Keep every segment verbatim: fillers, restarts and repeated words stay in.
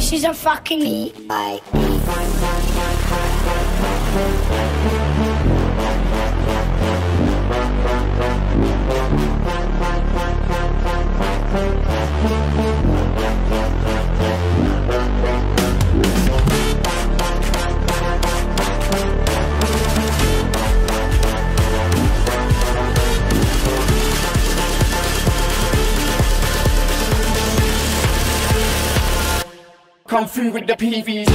She's a fucking E. I come through with the P Vs.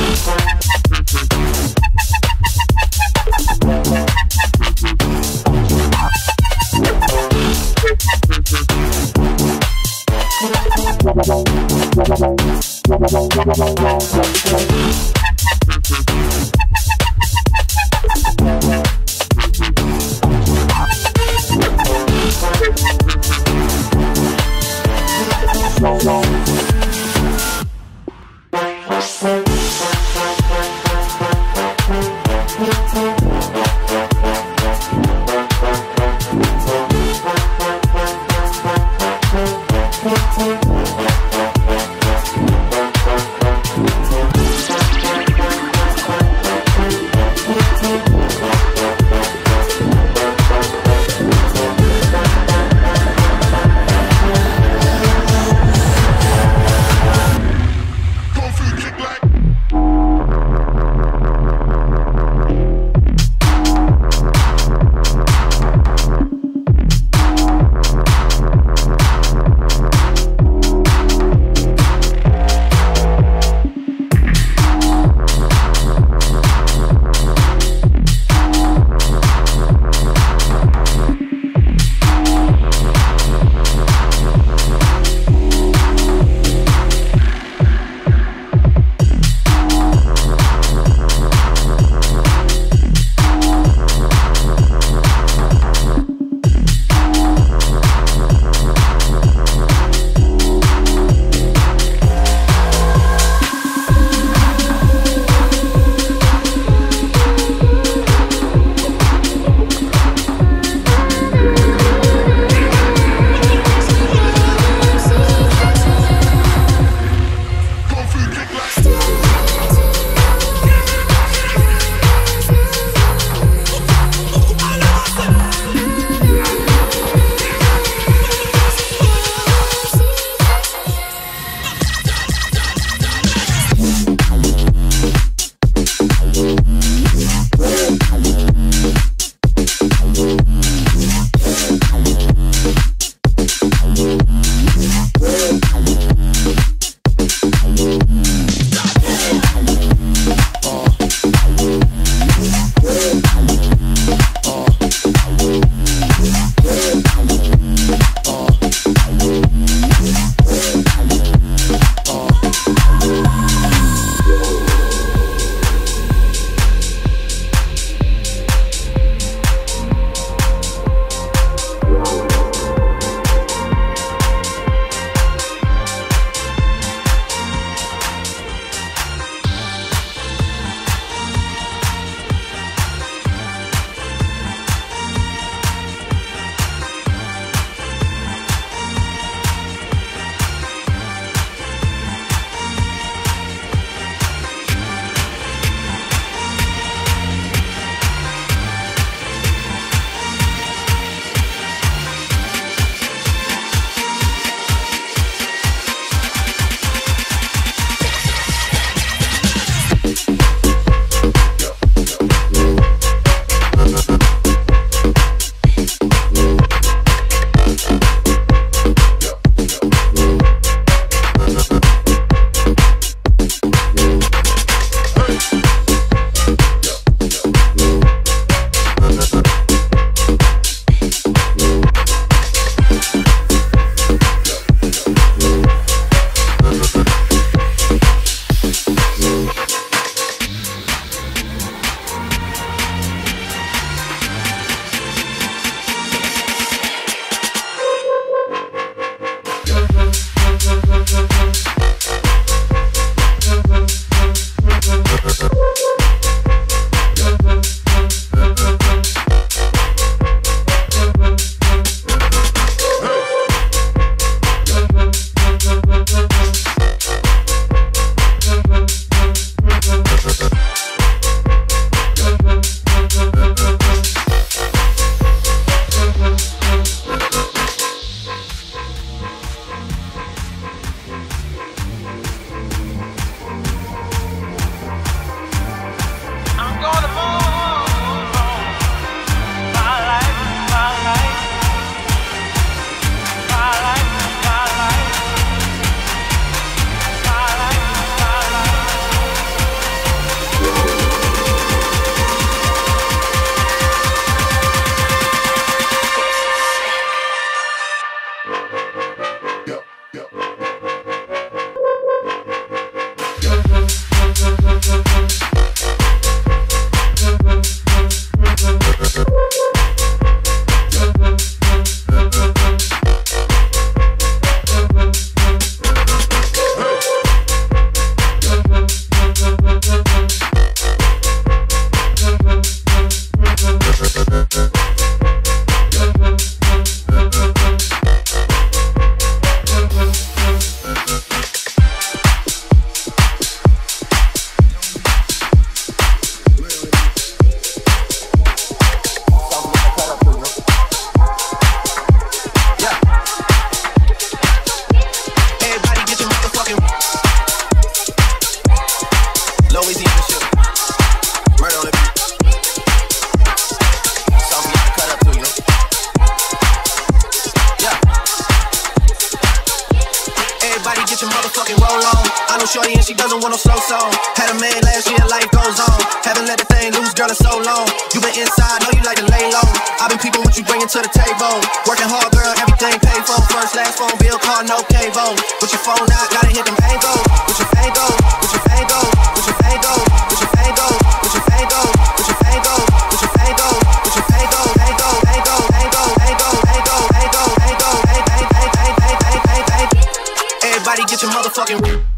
Everybody get your motherfucking roll on. I know shorty and she doesn't want no slow song. Had a man last year, life goes on. Haven't let the thing loose, girl, in so long. You been inside, know you like to lay low. I've been peeping what you bringing to the table. Working hard, girl, everything paid for. First, last phone bill, car, no cable. With your phone out, gotta hit them angle. With your angle, with your angle, with your angle, with your angle, with your angle, with your angle, with your angle, with your angle, angle, angle, angle, angle, angle, angle, angle, angle. Everybody get your motherfucking.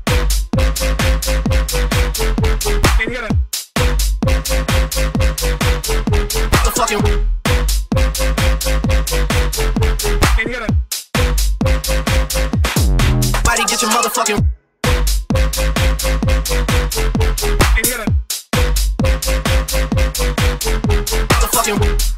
Motherfucking. Everybody get your motherfucking. Motherfucking.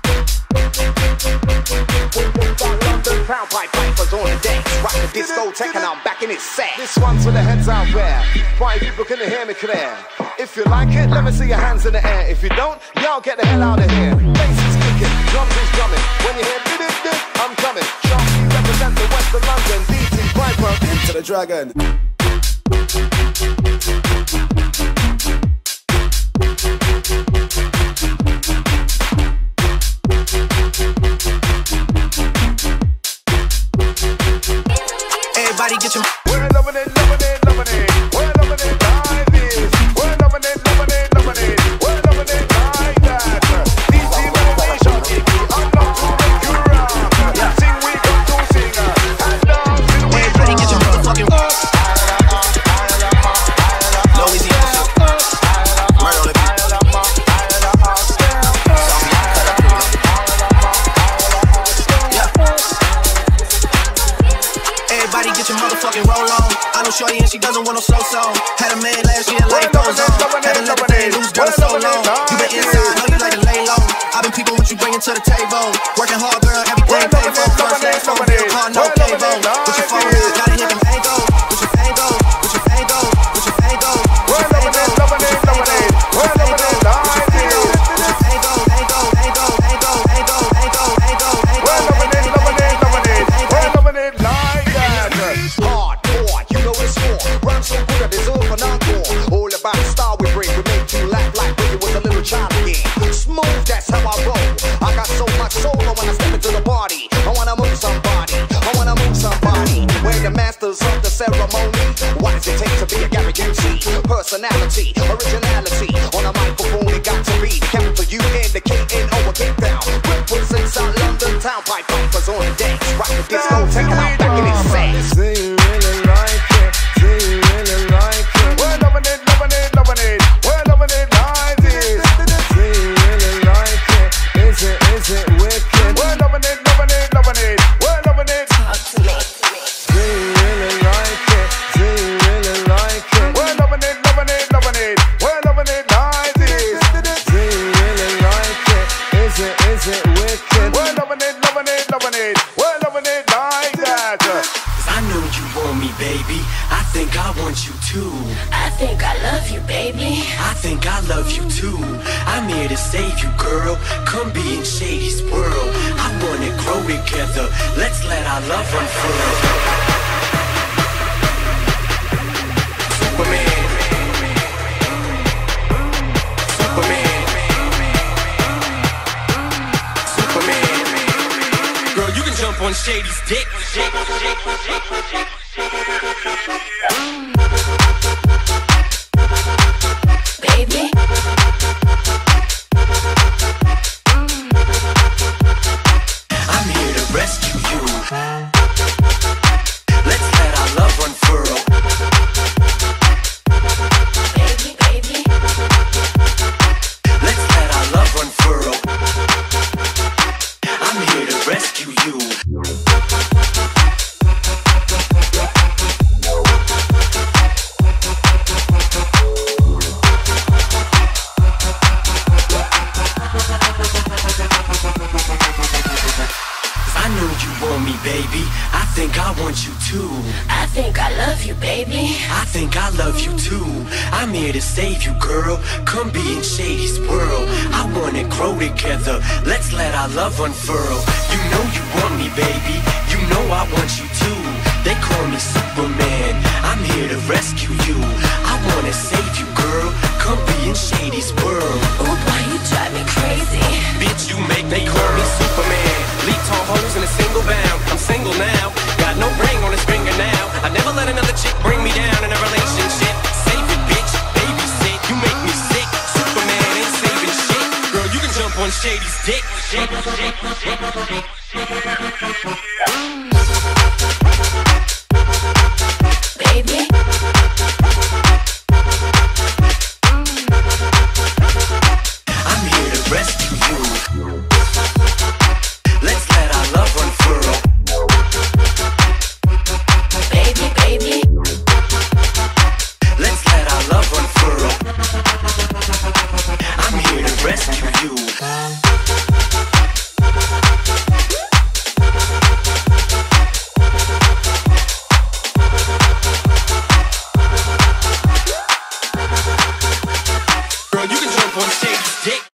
London Pound Pipe Pipers on the decks, rock the discotheque and I'm back in its set. This one's for the heads out there. Why people can hear me clear? If you like it, let me see your hands in the air. If you don't, y'all get the hell out of here. Bass is kicking, drums is drumming. When you hear did-it-did, I'm coming. Sharky represent the West of London. D T Piper into the dragon. Everybody get your. We're loving it, loving it, loving it. We're loving it like this. We're loving it, loving it, loving it. We're loving it like that. D T meditation, Kiki. I'm not to make you rock. Sing, we got to sing. And dance till we Everybody get your motherfucking. Louisiana. Murder on the beat. Everybody get your motherfucking roll on. I know shorty and she doesn't want no slow song. Had a man last year, life goes on. Haven't let the thing loose, girl, so long. You been inside, know you like to lay low. I've been peeping what you bringing to the table. Working hard, girl, everything paid for. First, last phone bill, car, no cable. With your phone out, gotta hit them angle. With your angle, with your angle, with your angle. We're loving it, loving it, loving it. We're loving it like this. Angle, angle, angle, angle, angle, angle, angle, angle. We're loving it, loving it, loving it. We're loving it like that. Hardcore, you know it's for. Run so good that it's over and encore. All about the style we bring. We make you laugh like when you was a little child again. Smooth, that's how I roll. I got so much soul when I step into the party. I wanna move somebody. I wanna move somebody. We're the masters of the ceremony. What does it take to be a Gary M C? Personality, originality. On a microphone, it got to be the capital U N, the K N O, a kick down. Represents our London Town Pipe Pipers on the decks. Rock the discotheque and I'm back in its set. Do you really like it? Do you really like it? We're loving it, loving it, loving it. We're loving it like this. Do you really like it? Is it, is it wicked? We're loving it, loving it, loving it. We're loving it. Do you really like it? Do you really like it? We're loving it, loving it, loving it. We're loving it like this. Do you really like it? Is it, is it wicked? We're loving it, loving it, loving it. We're loving it like that. I know you want me, baby. I think I want you too. I think I love you, baby. I think I love you too. I'm here to save you, girl. Come be in Shady's world. I wanna grow together. Let's let our love unfurl. Superman. Superman. Superman. Girl, you can jump on Shady's dick. Baby. I'm here to rescue you. Let's let our love unfurl. Baby, baby. Let's let our love unfurl. I'm here to rescue you. I know you want me, baby. I think I want you too. I think I love you, baby. I think I love you too. I'm here to save you, girl. Come be in Shady's world. I wanna grow together. Let's let our love unfurl. You know you want me, baby. You know I want you too. They call me Superman, I'm here to rescue you. I wanna save you, girl, come be in Shady's world. Ooh, boy, you drive me crazy. Bitch, you make me call me Superman. Leap tall hoes in a single bound. I'm single now, got no ring on his finger now. I never let another chick bring me down in a relationship. Save it, bitch, babysit, you make me sick. Superman ain't saving shit. Girl, you can jump on Shady's dick. Shake, shake, shake, shake.